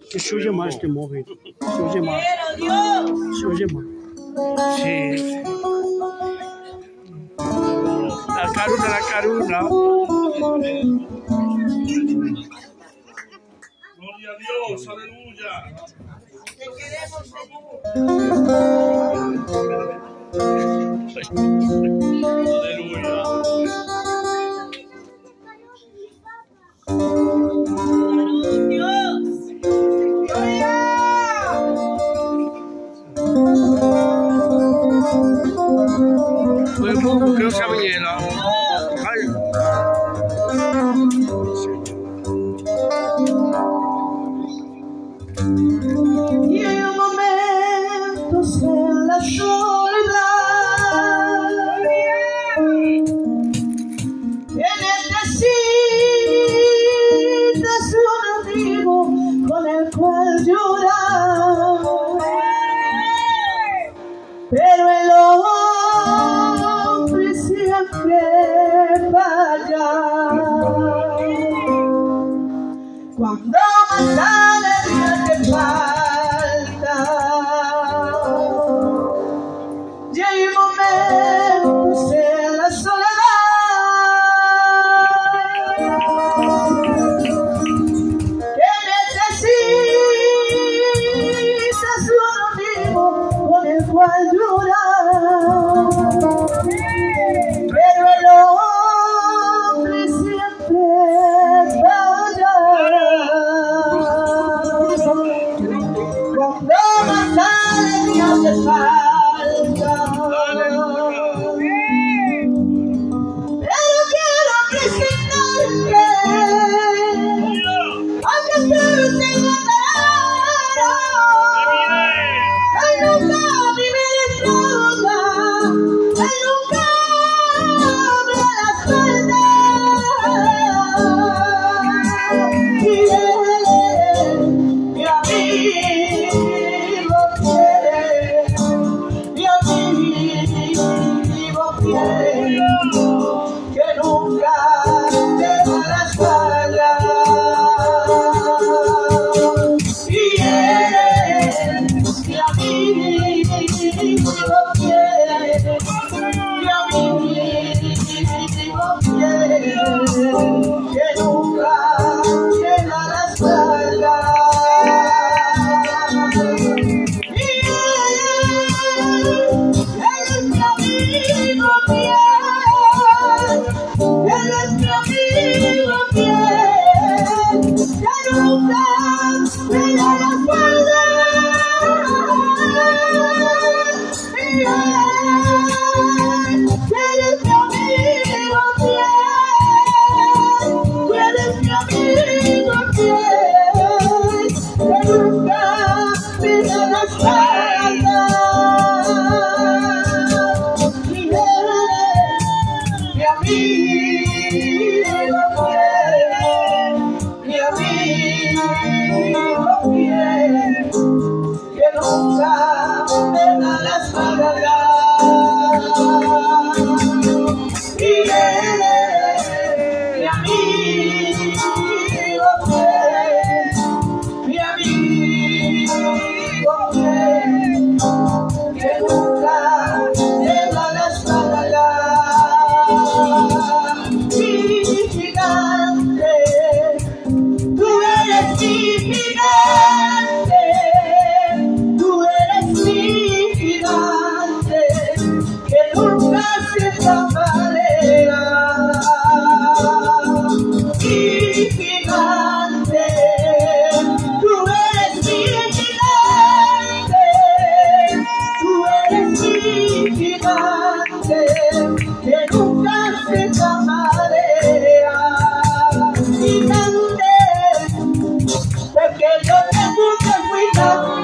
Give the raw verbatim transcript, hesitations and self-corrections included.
Que se oye más este móvil. Se oye más. Se oye más. Sí. La caruna, la caruna. Gloria a Dios, aleluya. Te queremos, Señor. Pues poco creo que Aviñela. Y hay momentos en la soledad que necesitas un amigo con el cual llorar, pero el hombre siempre falla cuando más alegría te falta. Y hay momentos en la soledad que necesitas un amigo con el cual llorar, pero el hombre siempre falla cuando más alegría te falta. Pero quiero presentarte, aunque ustedes se mataron, él nunca vive de droga, él nunca abre las puertas, y él, mi amigo fiel, mi amigo fiel, que nunca te da la espalda. Y él, mi amigo fiel, mi amigo fiel, que nunca te da la espalda. Y él, él es mi amigo fiel, él es mi amigo fiel, que nunca me da la espalda. Y él, él es mi amigo fiel, él es mi amigo fiel, que nunca me da la espalda. Y él, mi amigo fiel, mi amigo fiel, que nunca me da la espalda. Y él, mi amigo fiel, mi amigo fiel, que nunca me da la espalda. Mi gigante, tú eres mi gigante, tú eres mi gigante, que nunca se tambalea. Mi gigante, tú eres mi gigante, tú eres mi gigante, que nunca se tambalea. Gigante, porque yo tengo que cuidar.